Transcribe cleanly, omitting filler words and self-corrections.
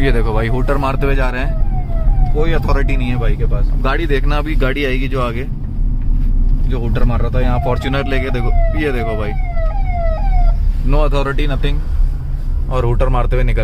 ये देखो भाई हूटर मारते हुए जा रहे हैं, कोई अथॉरिटी नहीं है भाई के पास। गाड़ी देखना, अभी गाड़ी आएगी जो आगे जो हूटर मार रहा था, यहाँ फॉर्च्यूनर लेके देखो, ये देखो भाई, नो अथॉरिटी नथिंग, और हूटर मारते हुए निकल